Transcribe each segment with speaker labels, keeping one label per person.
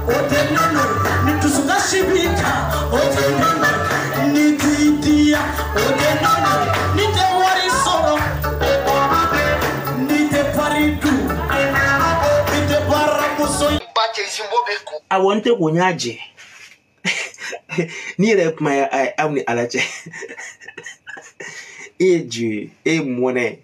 Speaker 1: Otenano, Nitusugashibika, Otenano, Nitidia, Otenano, Nite Warisoro, Nite Paridu, Nite Baramuso. I want to go nyaje. Near my only allergy. Eju, money.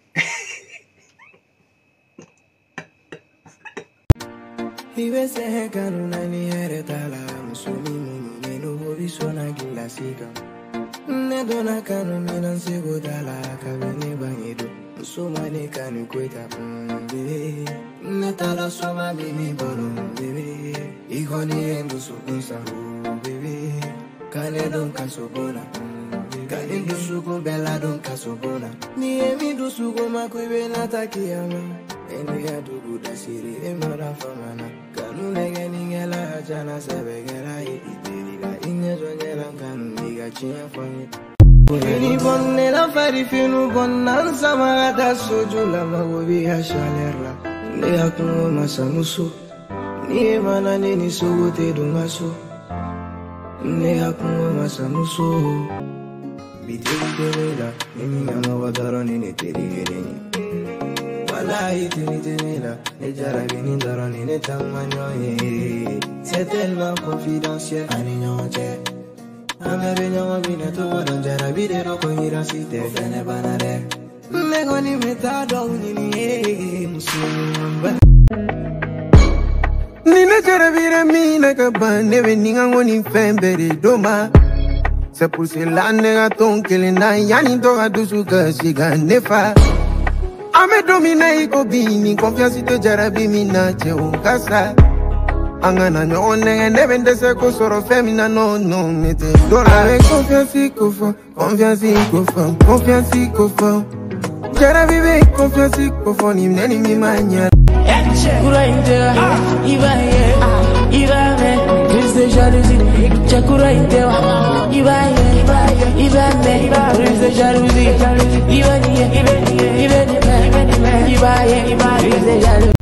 Speaker 2: He was a canonani heretala, Mussolini, Meno, Visona Gilasica. Nedona canomina Segodala, Cabini Banido, so many can you quit up, baby. Natala Soma Mini Bono, baby. Igoni and Sukunsa, baby. Canedon Casobona, Canin do Sugo Bella Don Casobona. Niemi do Sugo Macuivena Takiama, and we had to go to Siri, Emara Famana. Canunegela Jana Sevegera, Inezonela Caniga Chia for it. Any bonella farifinu bonan Samarada Sojula Magobi Hashalerla, Neakuno Masamusu, Niemana Nini Sugote Dumasu, Neakuno Masamusu, Bitilida, Nimiamavadaron in Italy. Walai Tinitela, Nejarabini Daron in a Tamano, c'est tellement confidentiel, Aninote. Amebenyawa binetu wadonjara bidero konyira site fene banare Megoni metado nini musulmba Nina jara bire mina kabane veninga ngoni fembere doma C'est pour cela nega tonkele na yani toga dusuka siga nefa Ame domina iko bini confiance te jara bimina che ukasa Angana nyone nevende se kusoro femina no mete Dola confiance iko confiance iko Jara vive confiance iko ni mneni mimanya
Speaker 3: Kura intewa, ibaye, crise de jalousie. Chakura intewa, ibaye, crise de jalousie. Ibaye, crise de jalousie.